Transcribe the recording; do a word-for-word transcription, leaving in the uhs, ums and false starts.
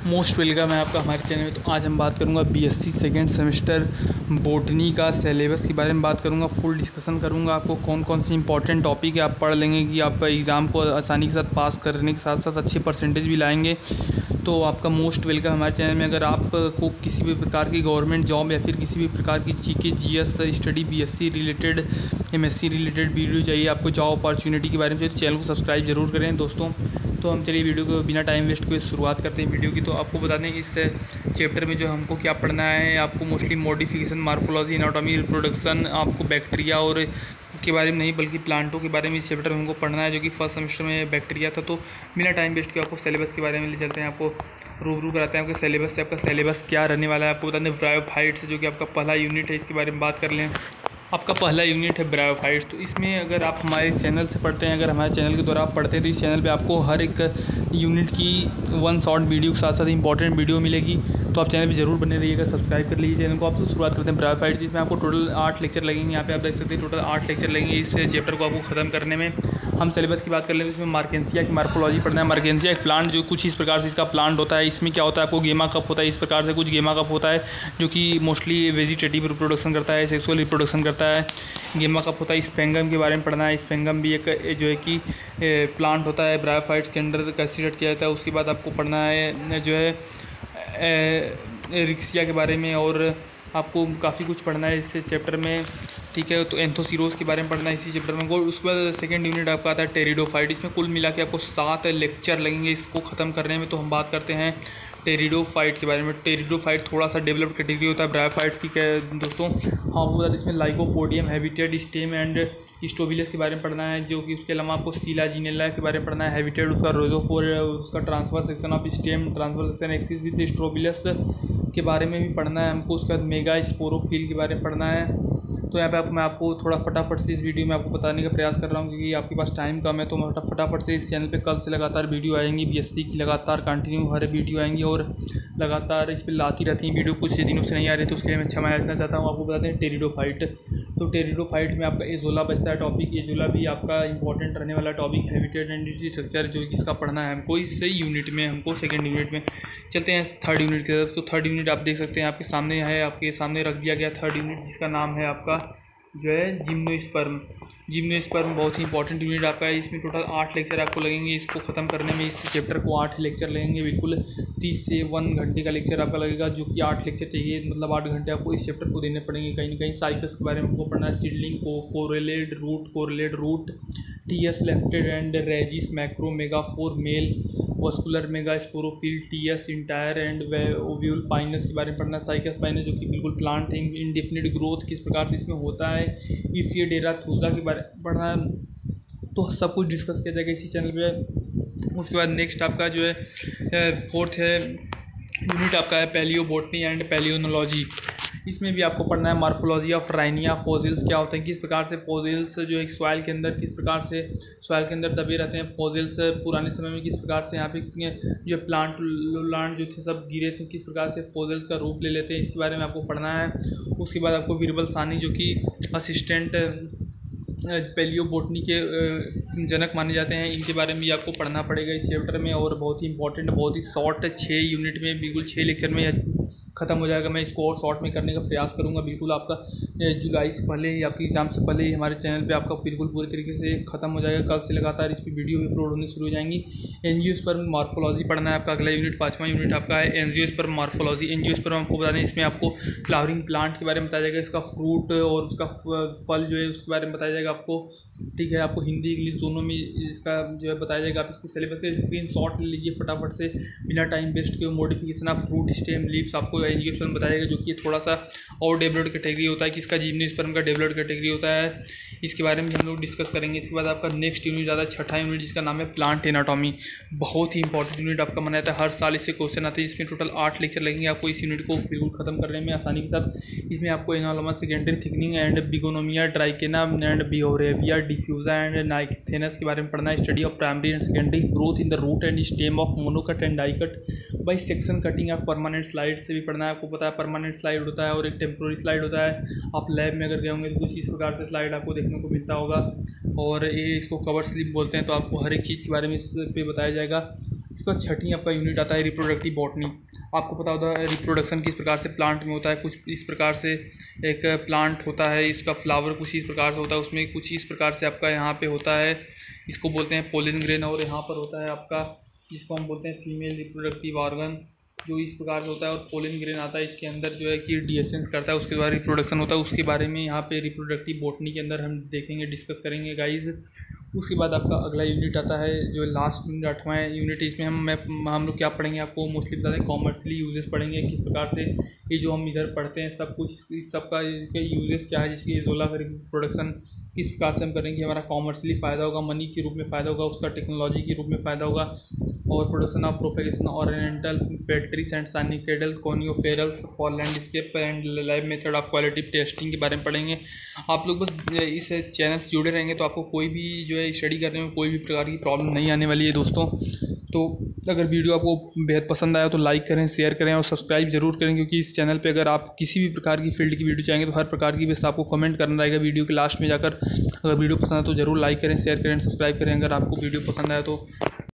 Most welcome है आपका हमारे चैनल में। तो आज हम बात करूंगा बीएससी सेकेंड सेमेस्टर बॉटनी का सिलेबस के बारे में बात करूंगा। फुल डिस्कशन करूंगा आपको कौन कौन सी इंपॉर्टेंट टॉपिक है आप पढ़ लेंगे कि आप एग्ज़ाम को आसानी के साथ पास करने के साथ साथ अच्छे परसेंटेज भी लाएंगे। तो आपका मोस्ट वेलकम हमारे चैनल में। अगर आपको किसी भी प्रकार की गवर्नमेंट जॉब या फिर किसी भी प्रकार की GK GS study BSc related MSc related video चाहिए, आपको जॉब अपॉर्चुनिटी के बारे में चाहिए, तो चैनल को सब्सक्राइब जरूर करें दोस्तों। तो हम चलिए वीडियो को बिना टाइम वेस्ट के शुरुआत करते हैं वीडियो की। तो आपको बता दें कि इस चैप्टर में जो हमको क्या पढ़ना है, आपको mostly modification, morphology, anatomy, reproduction, आपको बैक्टीरिया और के बारे में नहीं बल्कि प्लांटों के बारे में इस चैप्टर में हमको पढ़ना है, जो कि फर्स्ट सेमेस्टर में बैक्टीरिया था। तो बिना टाइम वेस्ट के आपको सिलेबस के बारे में ले चलते हैं, आपको रूबरू कराते हैं आपके सिलेबस से। आपका सिलेबस क्या रहने वाला है आपको बता दें। ब्रायोफाइट्स जो कि आपका पहला यूनिट है, इसके बारे में बात कर लें। आपका पहला यूनिट है ब्रायोफाइट्स। तो इसमें अगर आप हमारे चैनल से पढ़ते हैं, अगर हमारे चैनल के द्वारा आप पढ़ते हैं, तो इस चैनल पे आपको हर एक यूनिट की वन शॉर्ट वीडियो के साथ साथ इंपॉर्टेंट वीडियो मिलेगी। तो आप चैनल पे जरूर बने रहिएगा, सब्सक्राइब कर लीजिए चैनल को। आप तो शुरुआत करते हैं ब्रायोफाइट्स। इसमें आपको टोटल आठ लेक्चर लगेंगे। यहाँ पे आप देख सकते हैं टोटल आठ लेक्चर लगेंगे इस चैप्टर को आपको ख़त्म करने में। हम सिलेबस की बात कर लें तो इसमें मार्केंसिया की मार्फोलॉजी पढ़ना है। मार्केंसिया एक प्लांट जो कुछ इस प्रकार से इसका प्लांट होता है। इसमें क्या होता है, आपको गेमा कप होता है, इस प्रकार से कुछ गेमा कप होता है जो कि मोस्टली वेजिटेटिव रिप्रोडक्शन करता है, सेक्सुअल रिप्रोडक्शन करता है। गेमा कप होता है। स्पेंगम के बारे में पढ़ना है। स्पेंगम भी एक जो है कि प्लांट होता है, ब्रायोफाइट्स के अंडर कंसीडर किया जाता है। उसके बाद आपको पढ़ना है जो है रिक्सिया के बारे में, और आपको काफ़ी कुछ पढ़ना है इस चैप्टर में, ठीक है। तो एंथोसीरोस के बारे में पढ़ना है इसी चैप्टर में। उसके बाद सेकंड यूनिट आपका आता है टेरिडोफाइट। इसमें कुल मिला के आपको सात लेक्चर लगेंगे इसको ख़त्म करने में। तो हम बात करते हैं टेरिडोफाइट के बारे में। टेरिडोफाइट थोड़ा सा डेवलप्ड कैटेगरी होता है ब्रायोफाइट्स की दोस्तों। हाँ वो बता दें, इसमें lycopodium, habitat, stem and strobilus के बारे में पढ़ना है, जो कि उसके अलावा आपको सीलाजिनेला के बारे में पढ़ना है। हैबिटेट उसका रोजोफोर, उसका transfer section of stem, transfer section axis with strobilus के बारे में भी पढ़ना है हमको। उसके बाद मेगा स्पोरोफिल के बारे में पढ़ना है। तो यहाँ पे आप मैं आपको थोड़ा फटाफट से इस वीडियो में आपको बताने का प्रयास कर रहा हूँ, क्योंकि आपके पास टाइम कम है। तो मैं फटाफट से इस चैनल पे कल से लगातार वीडियो आएंगी बीएससी की, लगातार कंटिन्यू हर वीडियो आएंगी और लगातार इस पर लाती रहती हैं वीडियो। कुछ दिनों से नहीं आ रही, तो उसके लिए मैं क्षमा याचना चाहता हूँ। आपको बताते हैं टेरिडोफाइट। तो टेरिडोफाइट में आपका एजोला बचता है टॉपिक। एजोला भी आपका इंपॉर्टेंट रहने वाला टॉपिक। हैबिटेट एंड स्ट्रक्चर जो इसका पढ़ना है हमको इस यूनिट में। हमको सेकेंड यूनिट में चलते हैं थर्ड यूनिट की तरफ। तो थर्ड यूनिट आप देख सकते हैं आपके सामने है, आपके सामने रख दिया गया थर्ड यूनिट, जिसका नाम है आपका जो है जिम्नोस्पर्म। जिम्नोस्पर्म बहुत ही इंपॉर्टेंट यूनिट आपका है। इसमें टोटल आठ लेक्चर आपको लगेंगे इसको ख़त्म करने में। इस चैप्टर को आठ लेक्चर लगेंगे, बिल्कुल तीस से वन घंटे का लेक्चर आपका लगेगा, जो कि आठ लेक्चर चाहिए, मतलब आठ घंटे आपको इस चैप्टर को देने पड़ेंगे कहीं ना कहीं। साइकस के बारे में आपको पढ़ना है। सीडलिंग को, coralloid root, coralloid root, T S leaflet and rachis macro, megaspore male, vascular megasporophyll, T S entire and ovule Pinus के बारे में पढ़ना। साइकस पाइनस जो कि बिल्कुल प्लांट है, इंडेफिनिट ग्रोथ किस प्रकार से इसमें होता है। इफियोडेरा थूजा के बारे में पढ़ना है। तो सब कुछ डिस्कस किया जाएगा इसी चैनल पे। उसके बाद नेक्स्ट आपका जो है फोर्थ है यूनिट आपका है पैलियोबोटनी एंड पैलियोनोलॉजी। इसमें भी आपको पढ़ना है मार्फोलॉजी ऑफ राइनिया। फोसिल्स क्या होते हैं, किस प्रकार से फोसिल्स जो एक सॉइल के अंदर किस प्रकार से सॉइल के अंदर दबे रहते हैं। फोसिल्स पुराने समय में किस प्रकार से यहाँ पे जो प्लांट प्लांट जो थे सब गिरे थे, किस प्रकार से फोसिल्स का रूप ले लेते हैं, इसके बारे में आपको पढ़ना है। उसके बाद आपको वीरबल सानी जो कि असिस्टेंट पैलियोबोटनी के जनक माने जाते हैं, इनके बारे में भी आपको पढ़ना पड़ेगा इस चैप्टर में। और बहुत ही इंपॉर्टेंट, बहुत ही शॉर्ट छः यूनिट में, बिल्कुल छः लेक्चर में ख़त्म हो जाएगा। मैं इसको और शॉर्ट में करने का प्रयास करूंगा। बिल्कुल आपका जुलाई से पहले ही, आपके एग्ज़ाम से पहले ही हमारे चैनल पे आपका बिल्कुल पूरी तरीके से ख़त्म हो जाएगा। कल से लगातार इस पर वीडियो भी अपलोड होने शुरू हो जाएंगी। एंजियोस्पर्म मार्फोलॉजी पढ़ना है आपका अगला यूनिट, पाँचवा यूनिट आपका है एंजियोस्पर्म मार्फोलॉजी। एंजियोस्पर्म आपको बता दें, इसमें आपको फ्लावरिंग प्लांट के बारे में बताया जाएगा, इसका फ्रूट और उसका फल जो है उसके बारे में बताया जाएगा आपको, ठीक है। आपको हिंदी इंग्लिश दोनों में इसका जो है बताया जाएगा। आप इसको सिलेबस का स्क्रीन शॉट ले लीजिए फटाफट से बिना टाइम वेस्ट के। Modification of fruit, stem, leaves आपको एंजियोस्पर्म बताएगा, जो कि थोड़ा सा और डेवलप्ड कैटेगरी होता है। किसका, जिम्नोस्पर्म का डेवलप्ड कैटेगरी होता है। इसके बारे में हम लोग डिस्कस करेंगे। इसके बाद आपका नेक्स्ट यूनिट आता है छठा यूनिट, जिसका नाम है प्लांट एनाटॉमी। बहुत ही इंपॉर्टेंट यूनिट आपका माना जाता है, हर साल इससे क्वेश्चन आते हैं। इसमें टोटल आठ लेक्चर लगेंगे आपको इस यूनिट को बिल्कुल खत्म करने में आसानी के साथ। इसमें आपको anomalous, secondary thickening and Bignonia, Dracaena and Boerhaavia, diffusa and Nyctanthes के बारे में पढ़ना है। Study of primary and secondary growth in the root and stem of monocot and dicot by section cutting of permanent slide से भी पढ़ना है। आपको पता है परमानेंट स्लाइड होता है और एक टेम्प्रोरी स्लाइड होता है। आप लैब में अगर गए होंगे तो कुछ इस प्रकार से स्लाइड आपको देखने को मिलता होगा, और ये इसको कवर स्लिप बोलते हैं। तो आपको हर एक चीज़ के बारे में इस पे बताया जाएगा। इसका छठी आपका यूनिट आता है रिप्रोडक्टिव बॉटनी। आपको पता होता है रिप्रोडक्शन किस प्रकार से प्लांट में होता है, कुछ इस प्रकार से एक प्लांट होता है, इसका फ्लावर कुछ इस प्रकार से होता है, उसमें कुछ इस प्रकार से आपका यहाँ पे होता है, इसको बोलते हैं पोलिन ग्रेन। और यहाँ पर होता है आपका जिसको हम बोलते हैं फीमेल रिप्रोडक्टिव ऑर्गन, जो इस प्रकार से होता है। और पोलिन ग्रेन आता है, इसके अंदर जो है कि डीएसेंस करता है, उसके द्वारा रिप्रोडक्शन होता है। उसके बारे में यहाँ पे रिप्रोडक्टिव बॉटनी के अंदर हम देखेंगे, डिस्कस करेंगे गाइज। उसके बाद आपका अगला यूनिट आता है जो लास्ट यूनिट आठवां यूनिट। इसमें हम मैं हम लोग क्या पढ़ेंगे, आपको मोस्टली बता दें कॉमर्शियली यूजेस पढ़ेंगे, किस प्रकार से ये जो हम इधर पढ़ते हैं सब कुछ इस सब का यूजेस क्या है, जिसकी एजोला का प्रोडक्शन किस प्रकार से हम करेंगे, हमारा कॉमर्शियली फ़ायदा होगा, मनी के रूप में फ़ायदा होगा, उसका टेक्नोलॉजी के रूप में फ़ायदा होगा। और production of propagation oriental trees and cycadales coniferales for landscape and lab method of quality testing के बारे में पढ़ेंगे। आप लोग बस इस चैनल से जुड़े रहेंगे तो आपको कोई भी जो है स्टडी करने में कोई भी प्रकार की प्रॉब्लम नहीं आने वाली है दोस्तों। तो अगर वीडियो आपको बेहद पसंद आया तो लाइक करें, शेयर करें और सब्सक्राइब जरूर करें, क्योंकि इस चैनल पे अगर आप किसी भी प्रकार की फील्ड की वीडियो चाहेंगे तो हर प्रकार की बस आपको कमेंट करना रहेगा वीडियो के लास्ट में जाकर। अगर वीडियो पसंद आए तो ज़रूर लाइक करें, शेयर करें, सब्सक्राइब करें अगर आपको वीडियो पसंद आया तो।